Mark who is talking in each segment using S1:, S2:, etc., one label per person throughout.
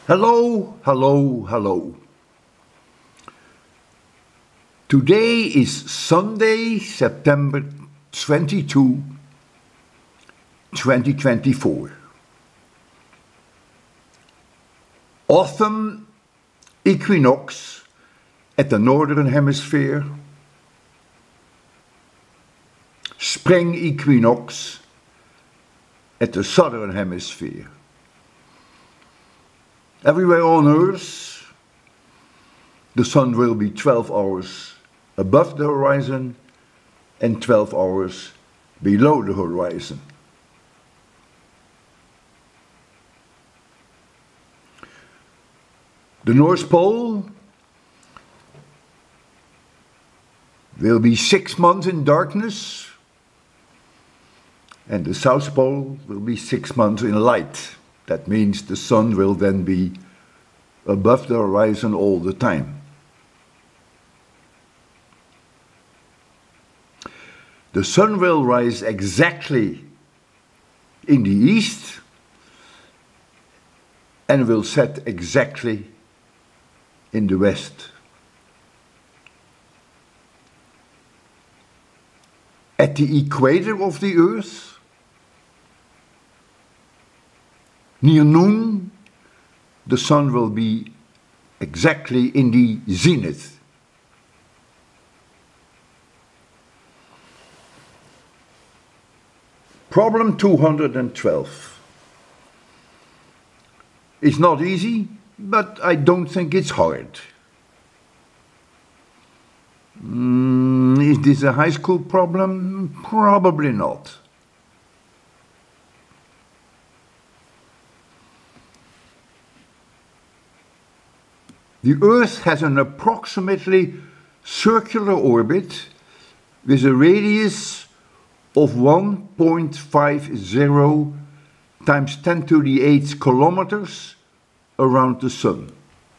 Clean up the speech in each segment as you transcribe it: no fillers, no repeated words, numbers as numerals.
S1: Hello, hello, hello. Today is Sunday, September 22, 2024. Autumn equinox at the northern hemisphere. Spring equinox at the southern hemisphere. Everywhere on Earth, the sun will be 12 hours above the horizon and 12 hours below the horizon. The North Pole will be 6 months in darkness, and the South Pole will be 6 months in light. That means the sun will then be above the horizon all the time. The sun will rise exactly in the east and will set exactly in the west. At the equator of the Earth, near noon, the sun will be exactly in the zenith. Problem 212. It's not easy, but I don't think it's hard. Is this a high school problem? Probably not. The Earth has an approximately circular orbit with a radius of 1.50 times 10 to the 8 kilometers around the Sun.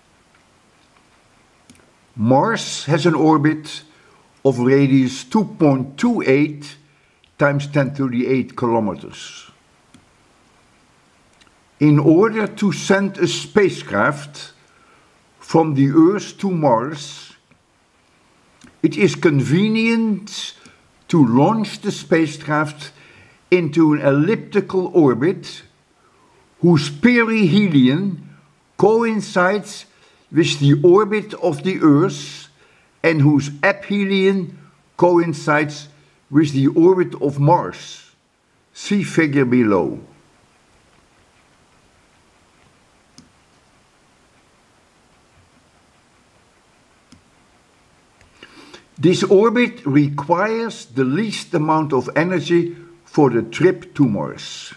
S1: Mars has an orbit of radius 2.28 times 10 to the 8 kilometers. In order to send a spacecraft from the Earth to Mars, it is convenient to launch the spacecraft into an elliptical orbit whose perihelion coincides with the orbit of the Earth and whose aphelion coincides with the orbit of Mars. See figure below. This orbit requires the least amount of energy for the trip to Mars.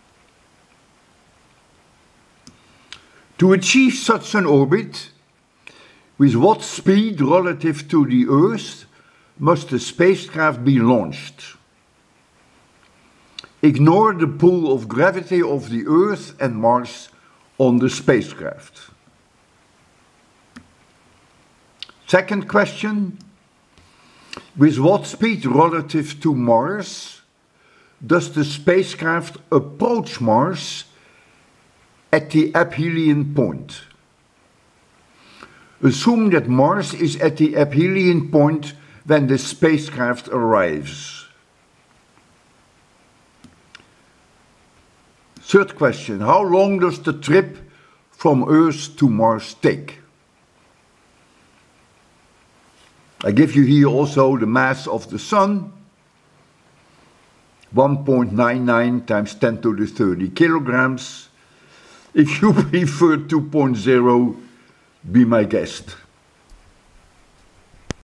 S1: To achieve such an orbit, with what speed relative to the Earth must the spacecraft be launched? Ignore the pull of gravity of the Earth and Mars on the spacecraft. Second question. With what speed relative to Mars does the spacecraft approach Mars at the aphelion point? Assume that Mars is at the aphelion point when the spacecraft arrives. Third question, how long does the trip from Earth to Mars take? I give you here also the mass of the Sun, 1.99 times 10 to the 30 kilograms. If you prefer 2.0, be my guest.